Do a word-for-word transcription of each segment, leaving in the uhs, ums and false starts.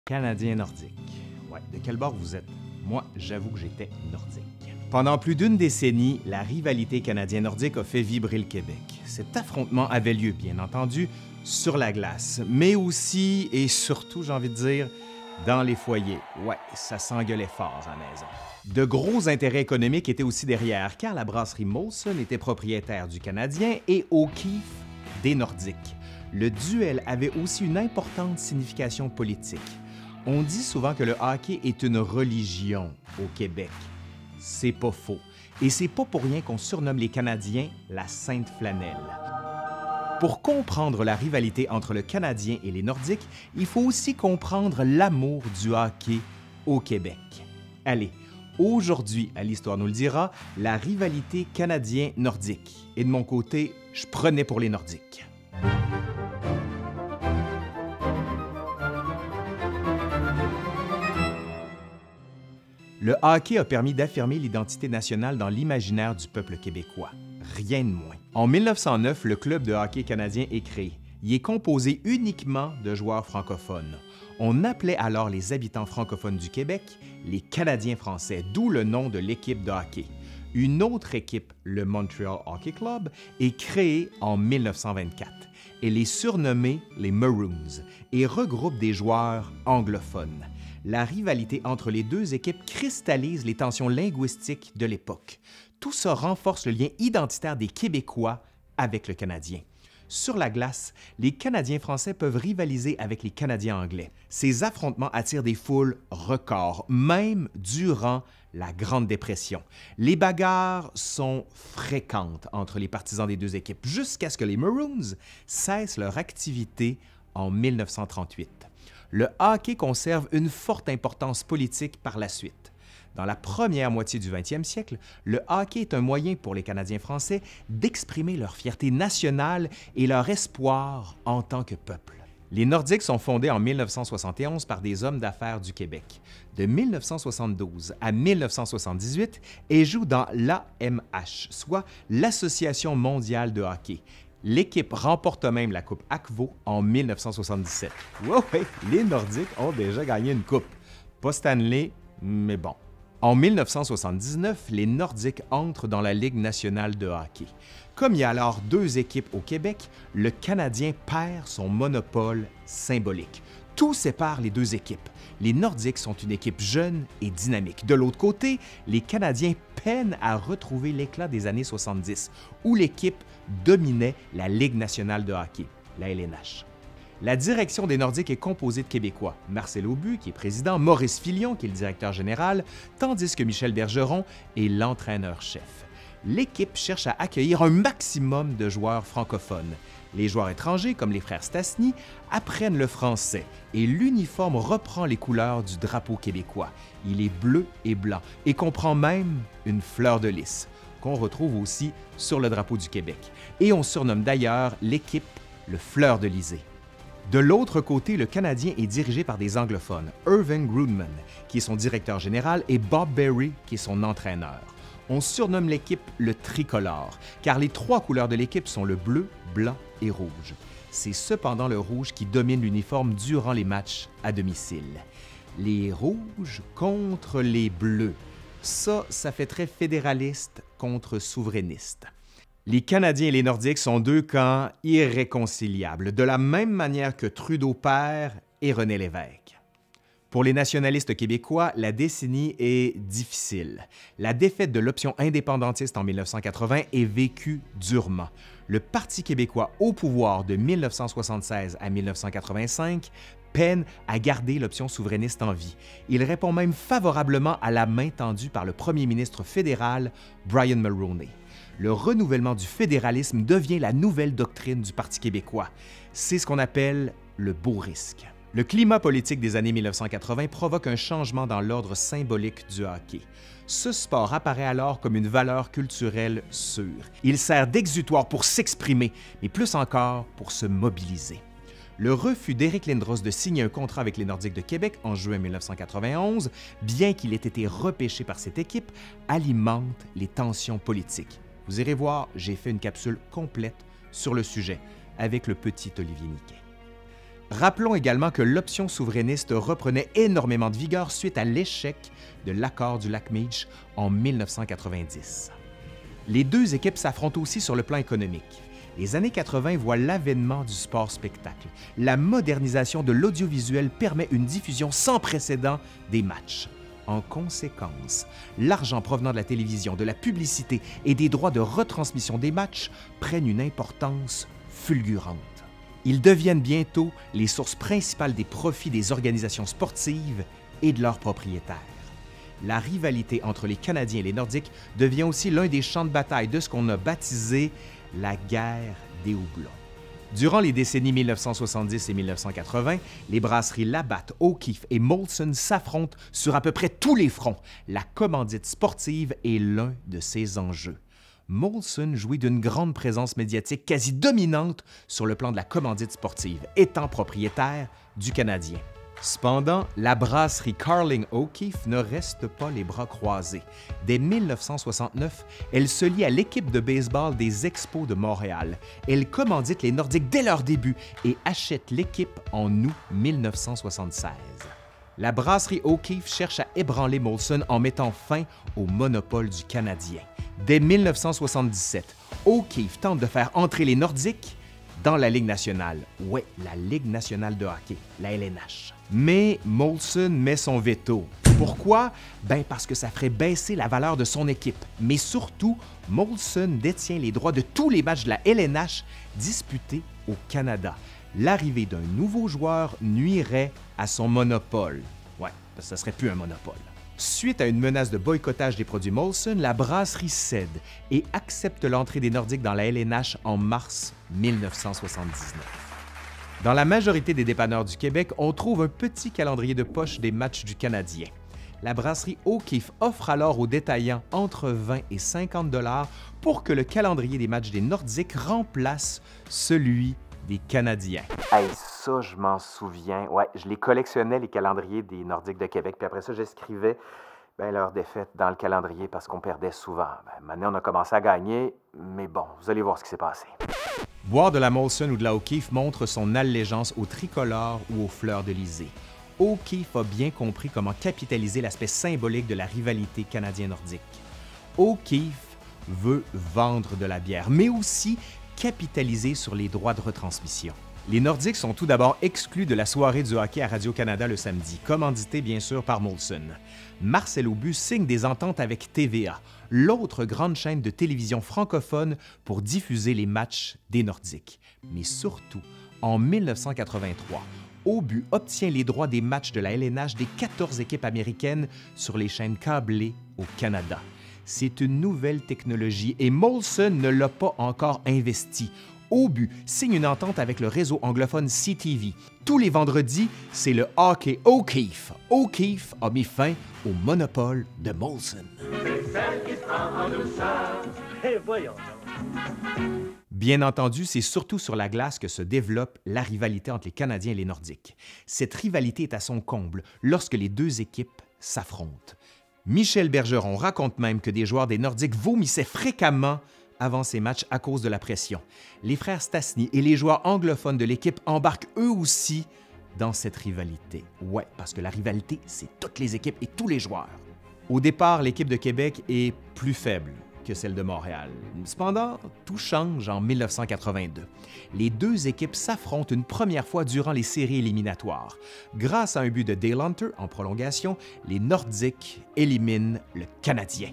Canadien nordique. Ouais, de quel bord vous êtes? Moi, j'avoue que j'étais nordique. Pendant plus d'une décennie, la rivalité canadien-nordique a fait vibrer le Québec. Cet affrontement avait lieu, bien entendu, sur la glace, mais aussi et surtout, j'ai envie de dire, dans les foyers. Ouais, ça s'engueulait fort à la maison. De gros intérêts économiques étaient aussi derrière, car la brasserie Molson était propriétaire du Canadien et O'Keefe des Nordiques. Le duel avait aussi une importante signification politique. On dit souvent que le hockey est une religion au Québec. C'est pas faux. Et c'est pas pour rien qu'on surnomme les Canadiens la Sainte Flanelle. Pour comprendre la rivalité entre le Canadien et les Nordiques, il faut aussi comprendre l'amour du hockey au Québec. Allez, aujourd'hui, à l'Histoire nous le dira, la rivalité canadien-nordique. Et de mon côté, je prenais pour les Nordiques. Le hockey a permis d'affirmer l'identité nationale dans l'imaginaire du peuple québécois. Rien de moins. En mille neuf cent neuf, le Club de hockey canadien est créé. Il est composé uniquement de joueurs francophones. On appelait alors les habitants francophones du Québec les Canadiens français, d'où le nom de l'équipe de hockey. Une autre équipe, le Montreal Hockey Club, est créée en mille neuf cent vingt-quatre. Elle est surnommée les Maroons et regroupe des joueurs anglophones. La rivalité entre les deux équipes cristallise les tensions linguistiques de l'époque. Tout ça renforce le lien identitaire des Québécois avec le Canadien. Sur la glace, les Canadiens français peuvent rivaliser avec les Canadiens anglais. Ces affrontements attirent des foules records, même durant la Grande Dépression. Les bagarres sont fréquentes entre les partisans des deux équipes, jusqu'à ce que les Maroons cessent leur activité en mille neuf cent trente-huit. Le hockey conserve une forte importance politique par la suite. Dans la première moitié du vingtième siècle, le hockey est un moyen pour les Canadiens français d'exprimer leur fierté nationale et leur espoir en tant que peuple. Les Nordiques sont fondés en mille neuf cent soixante et onze par des hommes d'affaires du Québec. De mille neuf cent soixante-douze à mille neuf cent soixante-dix-huit, ils jouent dans l'A M H, soit l'Association mondiale de hockey. L'équipe remporte même la Coupe Akvo en mille neuf cent soixante-dix-sept. Wow, ouais, les Nordiques ont déjà gagné une coupe. Pas Stanley, mais bon. En mille neuf cent soixante-dix-neuf, les Nordiques entrent dans la Ligue nationale de hockey. Comme il y a alors deux équipes au Québec, le Canadien perd son monopole symbolique. Tout sépare les deux équipes. Les Nordiques sont une équipe jeune et dynamique. De l'autre côté, les Canadiens peinent à retrouver l'éclat des années soixante-dix, où l'équipe dominait la Ligue nationale de hockey, la L N H. La direction des Nordiques est composée de Québécois, Marcel Aubu, qui est président, Maurice Filion, qui est le directeur général, tandis que Michel Bergeron est l'entraîneur-chef. L'équipe cherche à accueillir un maximum de joueurs francophones. Les joueurs étrangers, comme les frères Stastny, apprennent le français et l'uniforme reprend les couleurs du drapeau québécois. Il est bleu et blanc et comprend même une fleur de lys, qu'on retrouve aussi sur le drapeau du Québec. Et on surnomme d'ailleurs l'équipe le Fleur de Lysée. De l'autre côté, le Canadien est dirigé par des anglophones, Irving Grudman, qui est son directeur général, et Bob Berry, qui est son entraîneur. On surnomme l'équipe le tricolore, car les trois couleurs de l'équipe sont le bleu, blanc et rouge. C'est cependant le rouge qui domine l'uniforme durant les matchs à domicile. Les rouges contre les bleus. Ça, ça fait très fédéraliste contre souverainiste. Les Canadiens et les Nordiques sont deux camps irréconciliables, de la même manière que Trudeau père et René Lévesque. Pour les nationalistes québécois, la décennie est difficile. La défaite de l'option indépendantiste en mille neuf cent quatre-vingts est vécue durement. Le Parti québécois au pouvoir de mille neuf cent soixante-seize à mille neuf cent quatre-vingt-cinq peine à garder l'option souverainiste en vie. Il répond même favorablement à la main tendue par le premier ministre fédéral Brian Mulroney. Le renouvellement du fédéralisme devient la nouvelle doctrine du Parti québécois. C'est ce qu'on appelle le beau risque. Le climat politique des années mille neuf cent quatre-vingts provoque un changement dans l'ordre symbolique du hockey. Ce sport apparaît alors comme une valeur culturelle sûre. Il sert d'exutoire pour s'exprimer, mais plus encore pour se mobiliser. Le refus d'Éric Lindros de signer un contrat avec les Nordiques de Québec en juin mille neuf cent quatre-vingt-onze, bien qu'il ait été repêché par cette équipe, alimente les tensions politiques. Vous irez voir, j'ai fait une capsule complète sur le sujet avec le petit Olivier Niquet. Rappelons également que l'option souverainiste reprenait énormément de vigueur suite à l'échec de l'accord du lac Meech en mille neuf cent quatre-vingt-dix. Les deux équipes s'affrontent aussi sur le plan économique. Les années quatre-vingt voient l'avènement du sport-spectacle. La modernisation de l'audiovisuel permet une diffusion sans précédent des matchs. En conséquence, l'argent provenant de la télévision, de la publicité et des droits de retransmission des matchs prennent une importance fulgurante. Ils deviennent bientôt les sources principales des profits des organisations sportives et de leurs propriétaires. La rivalité entre les Canadiens et les Nordiques devient aussi l'un des champs de bataille de ce qu'on a baptisé la guerre des houblons. Durant les décennies mille neuf cent soixante-dix et mille neuf cent quatre-vingt, les brasseries Labatt, O'Keeffe et Molson s'affrontent sur à peu près tous les fronts. La commandite sportive est l'un de ces enjeux. Molson jouit d'une grande présence médiatique quasi dominante sur le plan de la commandite sportive, étant propriétaire du Canadien. Cependant, la brasserie Carling O'Keeffe ne reste pas les bras croisés. Dès mille neuf cent soixante-neuf, elle se lie à l'équipe de baseball des Expos de Montréal. Elle commandite les Nordiques dès leur début et achète l'équipe en août mille neuf cent soixante-seize. La brasserie O'Keeffe cherche à ébranler Molson en mettant fin au monopole du Canadien. Dès mille neuf cent soixante-dix-sept, O'Keeffe tente de faire entrer les Nordiques dans la Ligue nationale. Ouais, la Ligue nationale de hockey, la L N H. Mais Molson met son veto. Pourquoi? Ben parce que ça ferait baisser la valeur de son équipe. Mais surtout, Molson détient les droits de tous les matchs de la L N H disputés au Canada. L'arrivée d'un nouveau joueur nuirait à son monopole. Ouais, parce que ça serait plus un monopole. Suite à une menace de boycottage des produits Molson, la brasserie cède et accepte l'entrée des Nordiques dans la L N H en mars mille neuf cent soixante-dix-neuf. Dans la majorité des dépanneurs du Québec, on trouve un petit calendrier de poche des matchs du Canadien. La brasserie O'Keeffe offre alors aux détaillants entre vingt et cinquante dollars pour que le calendrier des matchs des Nordiques remplace celui des Canadiens. Hey, ça, je m'en souviens. Ouais, je les collectionnais, les calendriers des Nordiques de Québec, puis après ça, j'escrivais ben, leurs défaites dans le calendrier parce qu'on perdait souvent. Ben, maintenant, on a commencé à gagner, mais bon, vous allez voir ce qui s'est passé. Boire de la Molson ou de la O'Keeffe montre son allégeance au tricolore ou aux fleurs de lysée. O'Keeffe a bien compris comment capitaliser l'aspect symbolique de la rivalité canadien-nordique. O'Keeffe veut vendre de la bière, mais aussi capitaliser sur les droits de retransmission. Les Nordiques sont tout d'abord exclus de la soirée du hockey à Radio-Canada le samedi, commandité bien sûr par Molson. Marcel Aubu signe des ententes avec T V A, l'autre grande chaîne de télévision francophone, pour diffuser les matchs des Nordiques. Mais surtout, en mille neuf cent quatre-vingt-trois, Aubu obtient les droits des matchs de la L N H des quatorze équipes américaines sur les chaînes câblées au Canada. C'est une nouvelle technologie et Molson ne l'a pas encore investi. Aubu signe une entente avec le réseau anglophone C T V. Tous les vendredis, c'est le hockey O'Keeffe. O'Keeffe a mis fin au monopole de Molson. Bien entendu, c'est surtout sur la glace que se développe la rivalité entre les Canadiens et les Nordiques. Cette rivalité est à son comble lorsque les deux équipes s'affrontent. Michel Bergeron raconte même que des joueurs des Nordiques vomissaient fréquemment avant ces matchs à cause de la pression. Les frères Stastny et les joueurs anglophones de l'équipe embarquent eux aussi dans cette rivalité. Ouais, parce que la rivalité, c'est toutes les équipes et tous les joueurs. Au départ, l'équipe de Québec est plus faible que celle de Montréal. Cependant, tout change en mille neuf cent quatre-vingt-deux. Les deux équipes s'affrontent une première fois durant les séries éliminatoires. Grâce à un but de Dale Hunter en prolongation, les Nordiques éliminent le Canadien.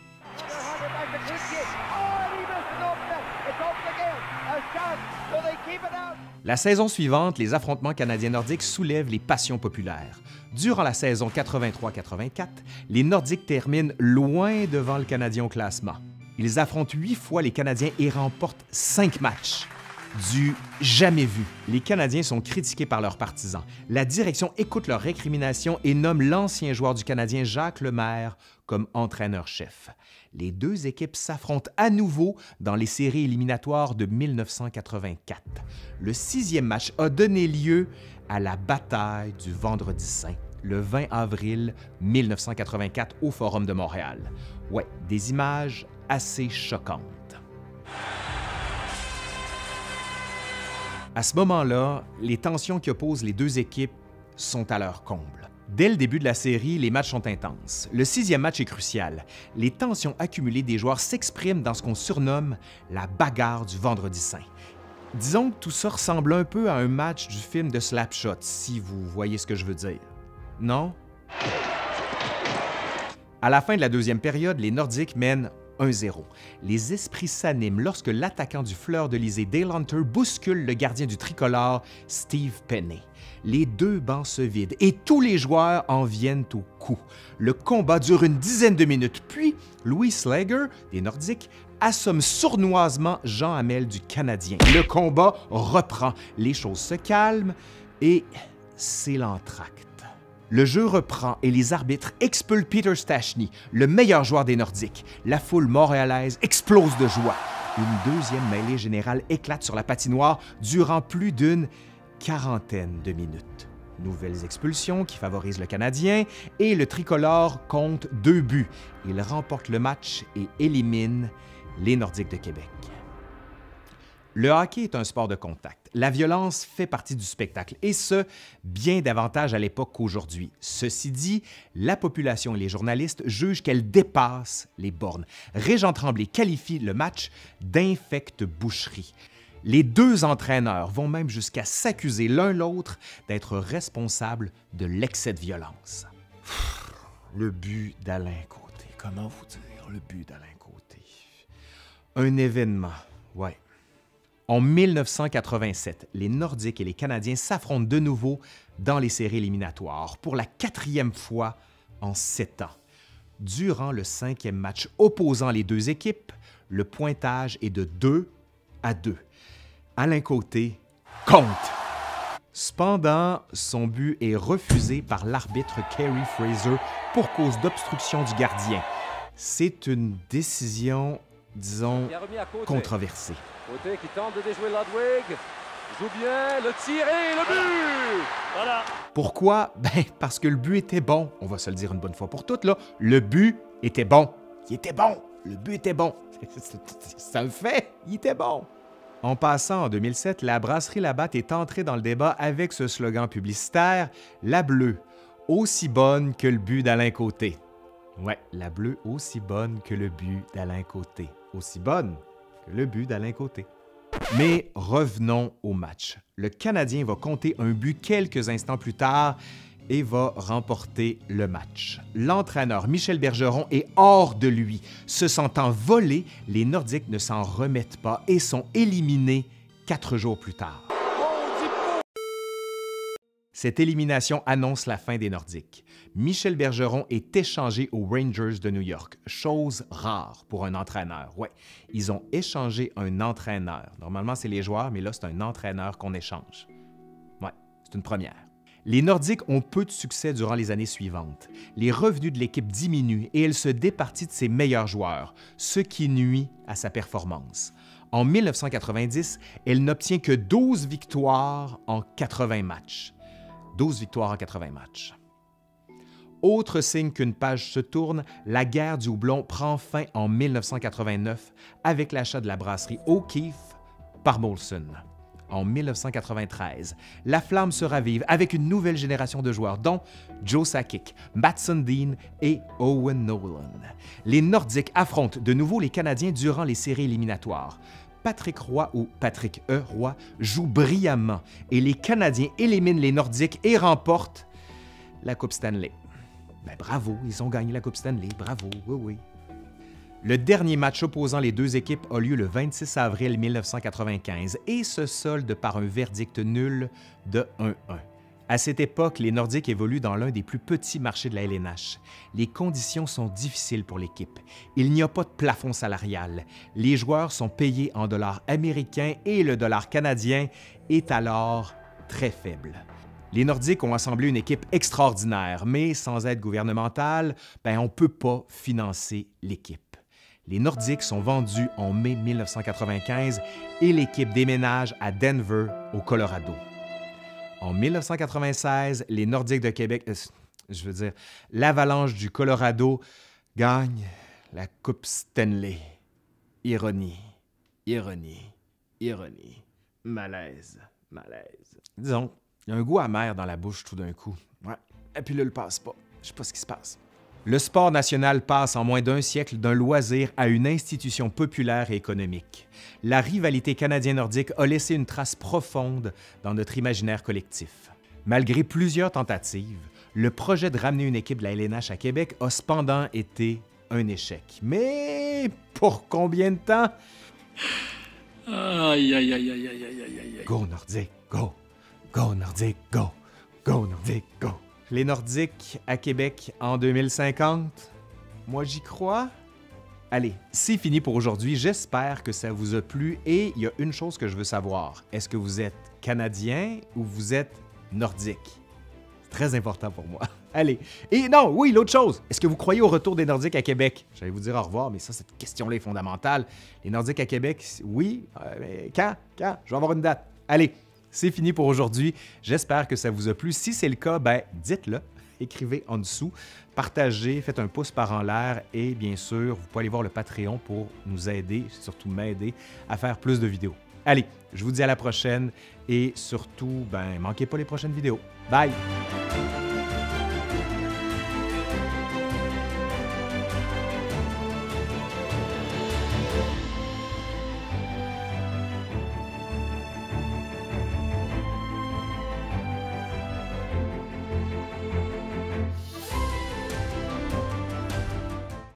La saison suivante, les affrontements canadiens-nordiques soulèvent les passions populaires. Durant la saison quatre-vingt-trois quatre-vingt-quatre, les Nordiques terminent loin devant le Canadien au classement. Ils affrontent huit fois les Canadiens et remportent cinq matchs. Du jamais vu. Les Canadiens sont critiqués par leurs partisans. La direction écoute leurs récriminations et nomme l'ancien joueur du Canadien Jacques Lemaire comme entraîneur-chef. Les deux équipes s'affrontent à nouveau dans les séries éliminatoires de mille neuf cent quatre-vingt-quatre. Le sixième match a donné lieu à la bataille du Vendredi Saint, le vingt avril mille neuf cent quatre-vingt-quatre au Forum de Montréal. Ouais, des images assez choquantes. À ce moment-là, les tensions qui opposent les deux équipes sont à leur comble. Dès le début de la série, les matchs sont intenses. Le sixième match est crucial. Les tensions accumulées des joueurs s'expriment dans ce qu'on surnomme la bagarre du Vendredi saint. Disons que tout ça ressemble un peu à un match du film de Slapshot, si vous voyez ce que je veux dire. Non? À la fin de la deuxième période, les Nordiques mènent un zéro. Les esprits s'animent lorsque l'attaquant du Fleur-de-Lysée Dale Hunter bouscule le gardien du tricolore Steve Penney. Les deux bancs se vident et tous les joueurs en viennent au coup. Le combat dure une dizaine de minutes, puis Louis Slager, des Nordiques, assomme sournoisement Jean Hamel du Canadien. Le combat reprend, les choses se calment et c'est l'entracte. Le jeu reprend et les arbitres expulsent Peter Stastny, le meilleur joueur des Nordiques. La foule montréalaise explose de joie. Une deuxième mêlée générale éclate sur la patinoire durant plus d'une quarantaine de minutes. Nouvelles expulsions qui favorisent le Canadien et le tricolore compte deux buts. Il remporte le match et élimine les Nordiques de Québec. Le hockey est un sport de contact. La violence fait partie du spectacle, et ce, bien davantage à l'époque qu'aujourd'hui. Ceci dit, la population et les journalistes jugent qu'elle dépasse les bornes. Régent Tremblay qualifie le match d'infecte boucherie. Les deux entraîneurs vont même jusqu'à s'accuser l'un l'autre d'être responsables de l'excès de violence. Le but d'Alain Côté. Comment vous dire le but d'Alain Côté? Un événement, ouais. En mille neuf cent quatre-vingt-sept, les Nordiques et les Canadiens s'affrontent de nouveau dans les séries éliminatoires pour la quatrième fois en sept ans. Durant le cinquième match opposant les deux équipes, le pointage est de deux à deux. Alain Côté compte. Cependant, son but est refusé par l'arbitre Kerry Fraser pour cause d'obstruction du gardien. C'est une décision, disons, controversée. Côté qui tente de déjouer Ludwig, joue bien, le tir et le but! Voilà. Pourquoi? Ben, parce que le but était bon. On va se le dire une bonne fois pour toutes, là. Le but était bon. Il était bon. Le but était bon. C'est un fait. Il était bon. En passant, en deux mille sept, la brasserie Labatt est entrée dans le débat avec ce slogan publicitaire « La bleue, aussi bonne que le but d'Alain Côté ». Ouais, la bleue aussi bonne que le but d'Alain Côté. Aussi bonne que le but d'Alain Côté. Mais revenons au match. Le Canadien va compter un but quelques instants plus tard et va remporter le match. L'entraîneur Michel Bergeron est hors de lui. Se sentant volé, les Nordiques ne s'en remettent pas et sont éliminés quatre jours plus tard. Cette élimination annonce la fin des Nordiques. Michel Bergeron est échangé aux Rangers de New York, chose rare pour un entraîneur. Ouais, ils ont échangé un entraîneur. Normalement, c'est les joueurs, mais là, c'est un entraîneur qu'on échange. Ouais, c'est une première. Les Nordiques ont peu de succès durant les années suivantes. Les revenus de l'équipe diminuent et elle se départit de ses meilleurs joueurs, ce qui nuit à sa performance. En mille neuf cent quatre-vingt-dix, elle n'obtient que douze victoires en quatre-vingts matchs. douze victoires en quatre-vingts matchs. Autre signe qu'une page se tourne, la guerre du houblon prend fin en mille neuf cent quatre-vingt-neuf avec l'achat de la brasserie O'Keeffe par Molson. En mille neuf cent quatre-vingt-treize, la flamme se ravive avec une nouvelle génération de joueurs, dont Joe Sakic, Matt Sundin et Owen Nolan. Les Nordiques affrontent de nouveau les Canadiens durant les séries éliminatoires. Patrick Roy ou Patrick E. Roy joue brillamment et les Canadiens éliminent les Nordiques et remportent la Coupe Stanley. Ben bravo, ils ont gagné la Coupe Stanley, bravo, oui, oui. Le dernier match opposant les deux équipes a lieu le vingt-six avril mille neuf cent quatre-vingt-quinze et se solde par un verdict nul de un un. À cette époque, les Nordiques évoluent dans l'un des plus petits marchés de la L N H. Les conditions sont difficiles pour l'équipe. Il n'y a pas de plafond salarial. Les joueurs sont payés en dollars américains et le dollar canadien est alors très faible. Les Nordiques ont assemblé une équipe extraordinaire, mais sans aide gouvernementale, ben on ne peut pas financer l'équipe. Les Nordiques sont vendus en mai mille neuf cent quatre-vingt-quinze et l'équipe déménage à Denver, au Colorado. En mille neuf cent quatre-vingt-seize, les Nordiques de Québec, euh, je veux dire, l'Avalanche du Colorado gagne la Coupe Stanley. Ironie, ironie, ironie, malaise, Malaise. Disons, il y a un goût amer dans la bouche tout d'un coup. Ouais. Et puis là, le passe pas. Je sais pas ce qui se passe. Le sport national passe en moins d'un siècle d'un loisir à une institution populaire et économique. La rivalité canadien-nordique a laissé une trace profonde dans notre imaginaire collectif. Malgré plusieurs tentatives, le projet de ramener une équipe de la L N H à Québec a cependant été un échec. Mais pour combien de temps? Aïe, aïe, aïe, aïe, aïe, aïe, aïe, aïe. Go Nordique, go! Go Nordique, go! Go Nordique, go! Les Nordiques à Québec en deux mille cinquante? Moi, j'y crois. Allez, c'est fini pour aujourd'hui. J'espère que ça vous a plu et il y a une chose que je veux savoir. Est-ce que vous êtes Canadien ou vous êtes Nordique? C'est très important pour moi. Allez. Et non, oui, l'autre chose. Est-ce que vous croyez au retour des Nordiques à Québec? J'allais vous dire au revoir, mais ça, cette question-là est fondamentale. Les Nordiques à Québec, oui. Euh, mais quand? Quand? Je vais avoir une date. Allez. C'est fini pour aujourd'hui. J'espère que ça vous a plu. Si c'est le cas, ben dites-le. Écrivez en dessous, partagez, faites un pouce par en l'air et bien sûr, vous pouvez aller voir le Patreon pour nous aider, surtout m'aider à faire plus de vidéos. Allez, je vous dis à la prochaine et surtout, ben manquez pas les prochaines vidéos. Bye!